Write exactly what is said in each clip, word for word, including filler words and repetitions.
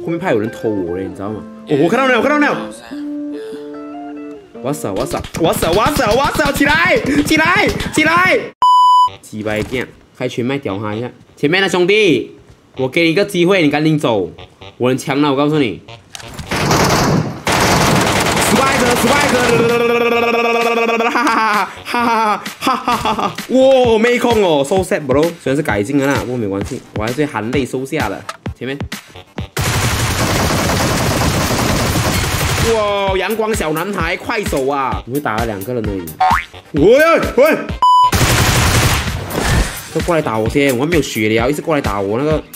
后面怕有人偷我嘞，你知道吗？哦，我看到了，我看到了！我死，我死，我死，我死，我死！起来，起来，起来！鸡掰蛋，开全麦屌他一下！前面的兄弟，我给你一个机会，你赶紧走！我很强了，我告诉你。Swag，Swag，哈哈哈哈哈哈哈哈！哇，没空哦 ，so sad bro。虽然是改进了啦，不过没关系，我还是含泪收下了。前面。 哇！阳光小男孩，快手啊！我打了两个人而已。喂喂！都过来打我先，我还没有血了，一直过来打我那个。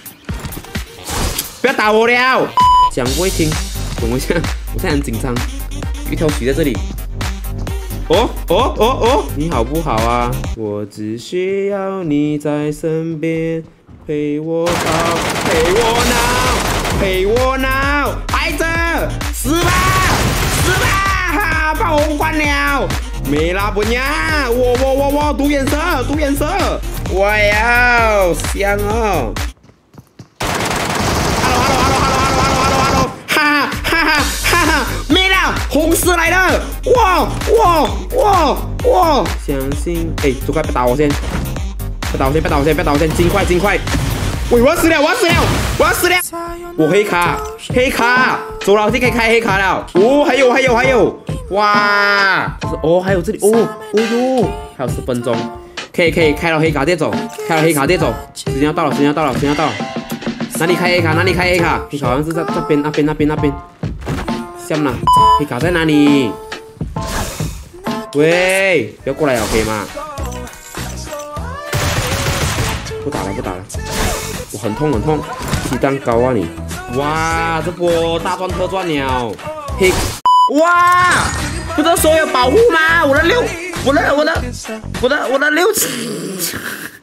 不要打我了！讲不会听，等我一下，我现在很紧张。一条血在这里。哦哦哦哦！你好不好啊？我只需要你在身边，陪我吵，陪我闹，陪我闹，孩子。 死吧，死吧！哈，把我关了，没啦不呀！我我我我读颜色，读颜色，我要香哦 ！Hello hello hello hello hello hello hello， 哈哈哈哈哈！没了，红丝来了！哇哇哇哇！相信，哎，走开，别打我先，别打我先，别打我先，别打我先，尽快尽快！喂，我要死了，我要死了，我要死了！我黑卡，黑卡，走了，就可以开黑卡了。哦，还有，还有，还有，哇！哦，还有这里，哦，哦哟，还有十分钟，可以，可以开了黑卡，直接走，开了黑卡，直接走。时间要到了，时间要到了，时间要到了。哪里开黑卡？哪里开黑卡？黑卡好像是在这边，那边，那边，那边。下面呢？黑卡在哪里？喂，不要过来了，可以吗？不打了，不打了。 我很痛很痛，鸡蛋糕啊你！哇，这波大赚特赚了，嘿！哇，不是说有保护吗？我的六，我的我的我的我的六。